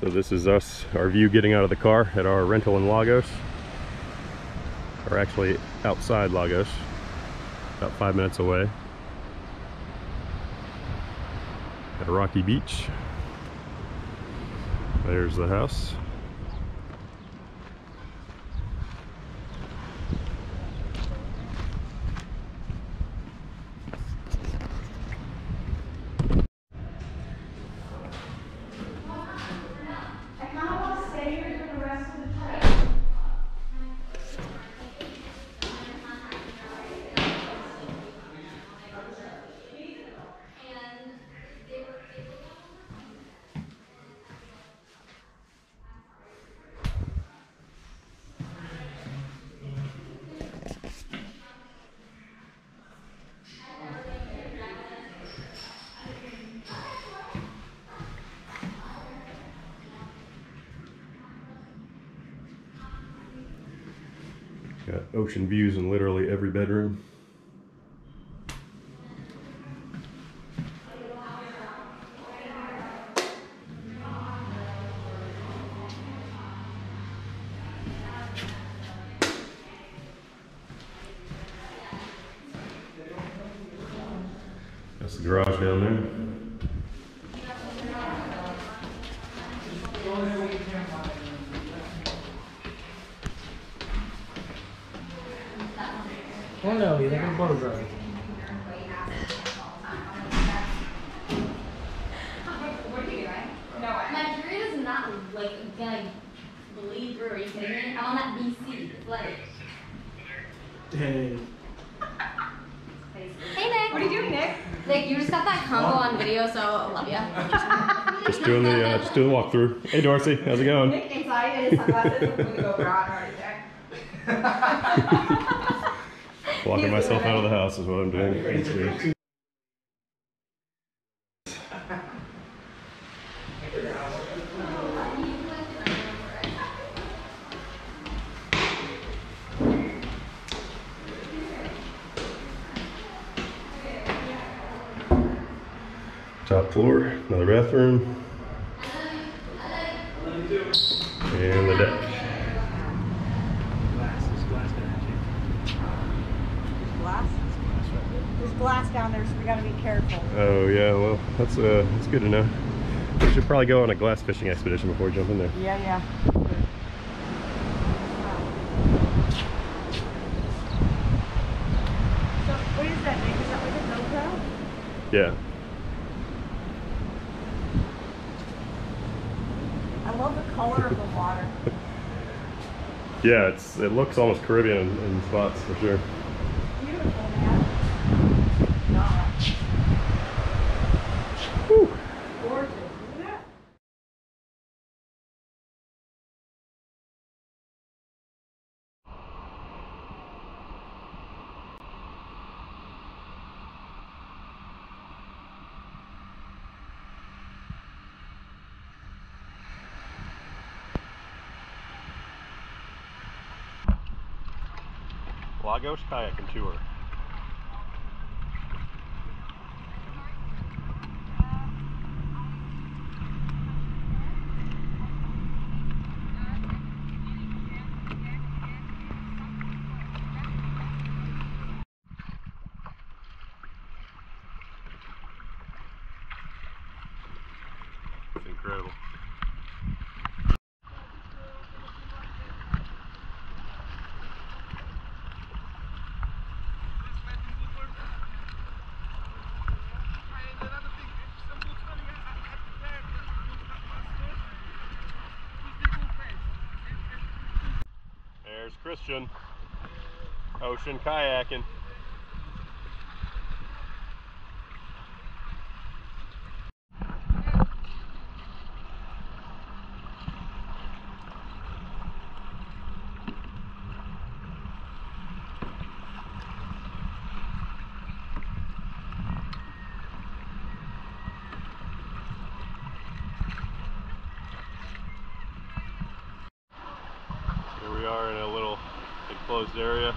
So this is our view getting out of the car at our rental in Lagos. Or actually outside Lagos, about 5 minutes away. At a rocky beach. There's the house. Got ocean views in literally every bedroom. That's the garage down there. Oh no, you can blow dry. What are you doing? No, my period is not like gonna bleed through. Are you kidding me? I'm on that BC. It's like. Hey. Hey Nick. What are you doing, Nick? Nick, you just got that combo on video, so I love ya. Just doing the walkthrough. Hey Dorsey, how's it going? Nick inside in his sunglasses with the GoPro on right there. Walking myself out of the house is what I'm doing. Top floor, another bathroom, and the deck. There's glass down there, so we gotta be careful. Oh yeah, well that's good to know. We should probably go on a glass fishing expedition before we jump in there. Yeah, yeah. So what is that, Nick? Is that like a GoPro? Yeah. I love the color of the water. Yeah, it looks almost Caribbean in spots for sure. Beautiful, man. Gosh. Whew. Gorgeous, isn't it? Lagos kayaking tour. It's incredible. There's Christian, ocean kayaking. Here we are in a little enclosed area.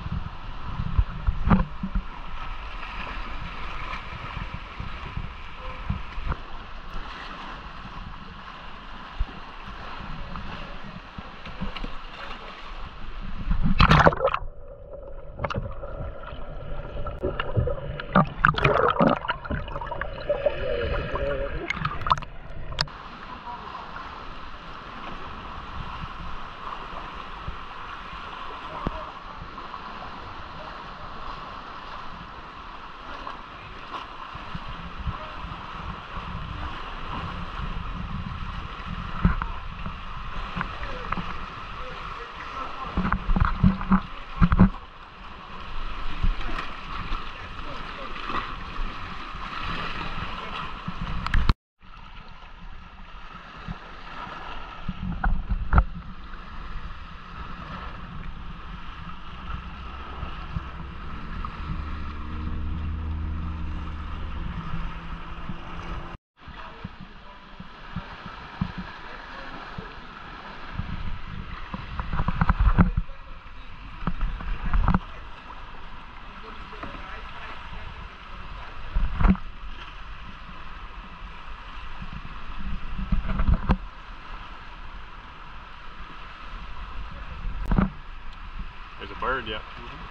heard, yeah.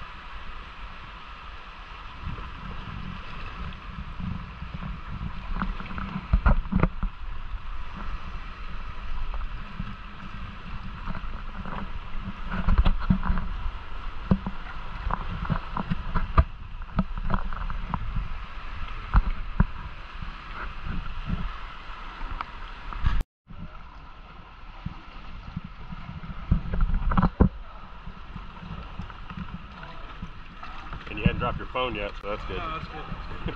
And you hadn't dropped your phone yet, so that's good. Oh, that's good.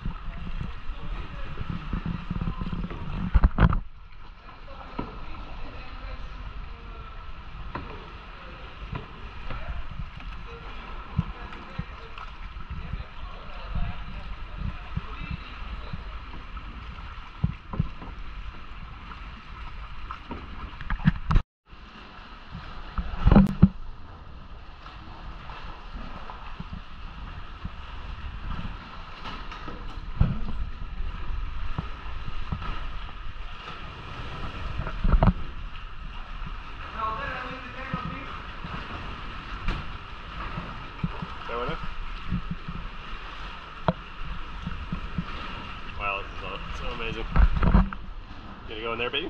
That one up? Wow, this is so amazing. You gonna go in there, baby?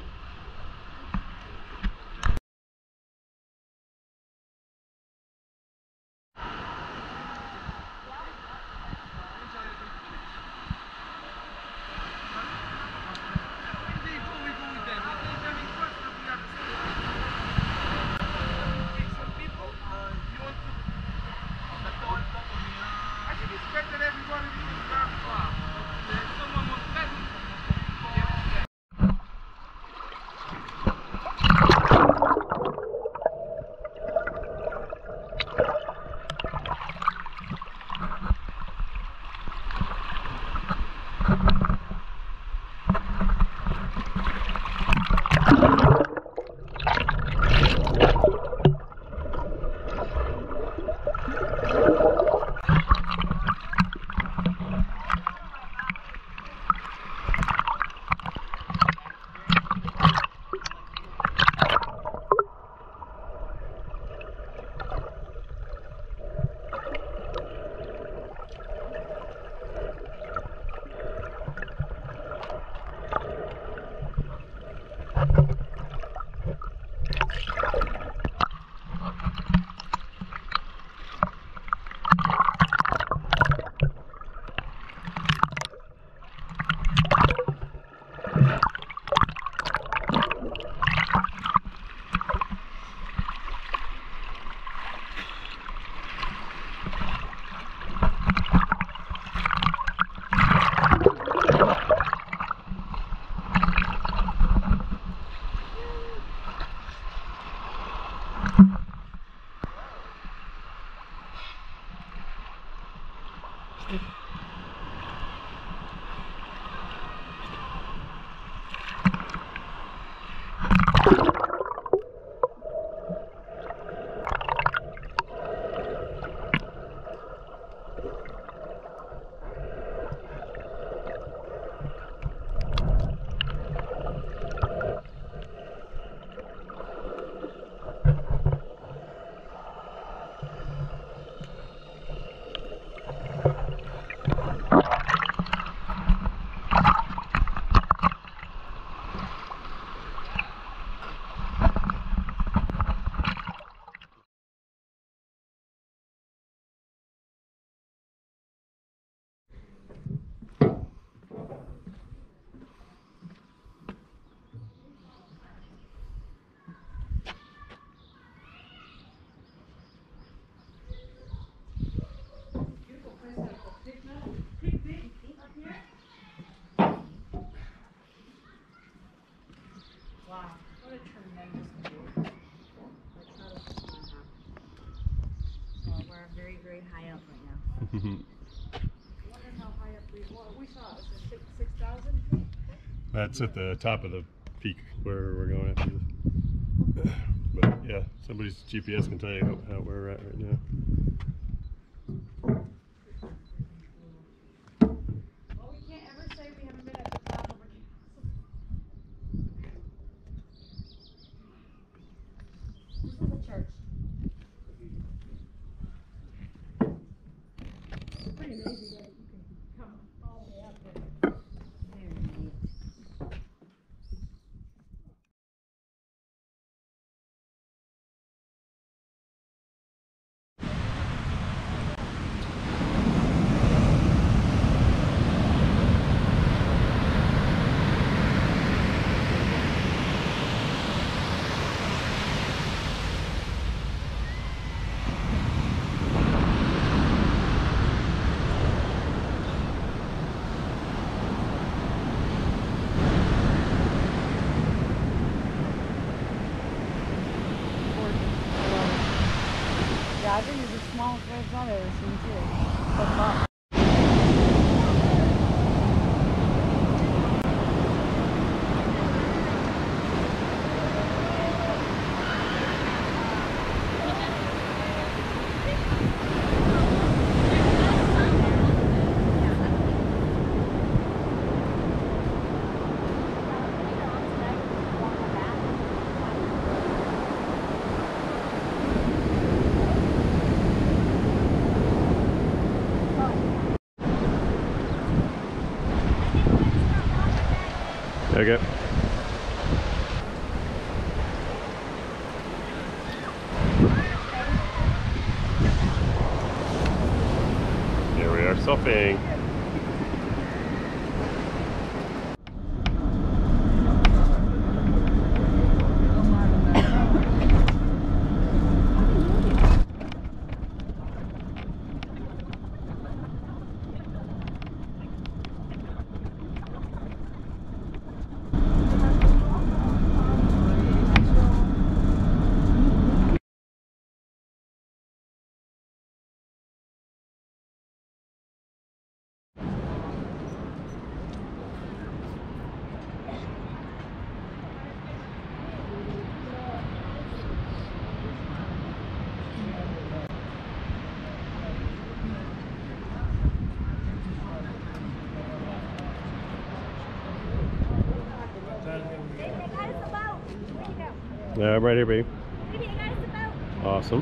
Wow, what a tremendous view. Well, we're very, very high up right now. I wonder how high up we saw. It was 6,000 feet? That's at the top of the peak where we're going after this. But yeah, somebody's GPS can tell you how where we're at right now. Well, we can't ever say we haven't been at the top of a This is the church. Yeah, I think it's the smallest waves I've ever seen too. But not. Okay. Here we are surfing. Yeah, I'm right here, baby. Awesome.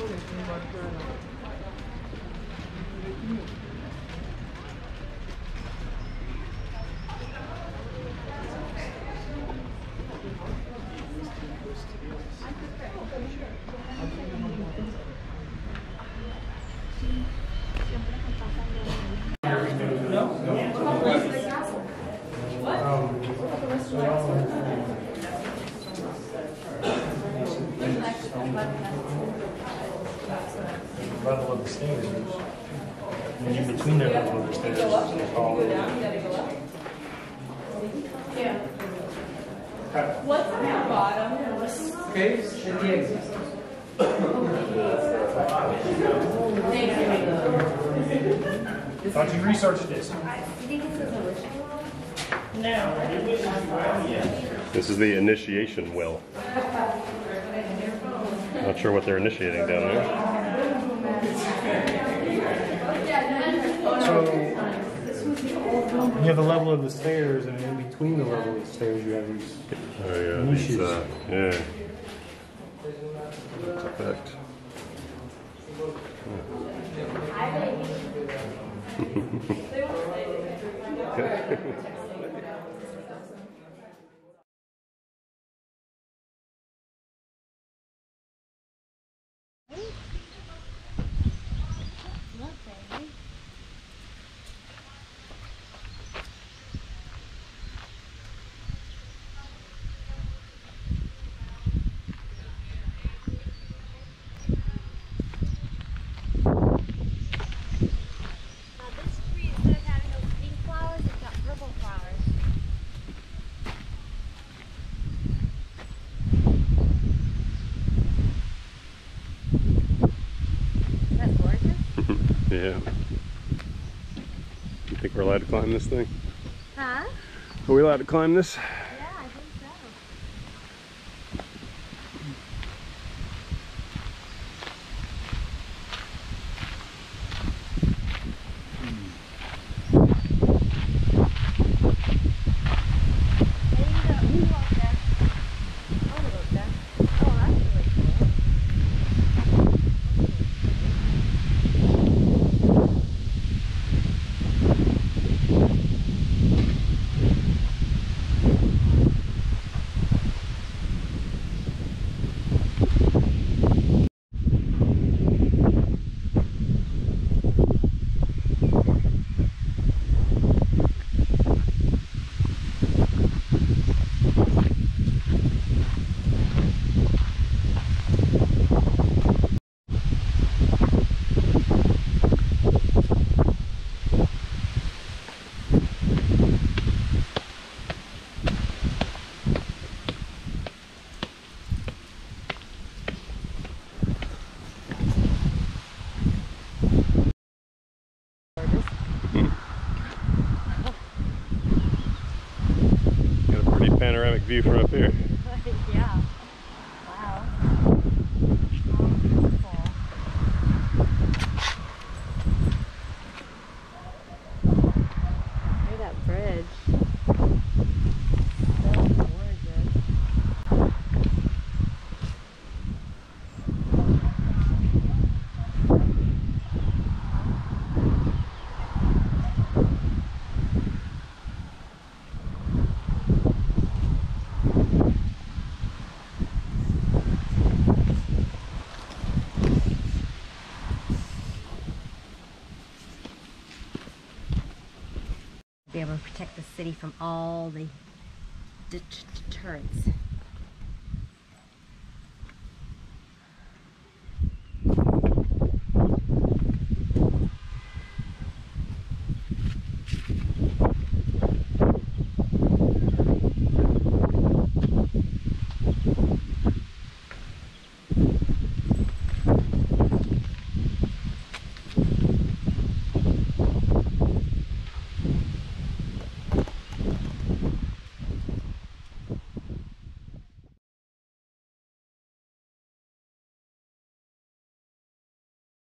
Level of the stairs. And in between the level of the stairs, it's all What's on the bottom? okay. And the exit. Thought you researched this. This is the initiation well. Not sure what they're initiating down there. So you have the level of the stairs, and in between the level of the stairs, you have these. Oh yeah, niches. these, yeah. That's effect. This tree, instead of having those pink flowers, it's got purple flowers. Is that gorgeous? Yeah. You think we're allowed to climb this thing? Huh? Are we allowed to climb this? Yeah, I think so. Got a pretty panoramic view from up here. Yeah. Wow. Oh, beautiful. Look at that bridge. So gorgeous. Be able to protect the city from all the deterrents.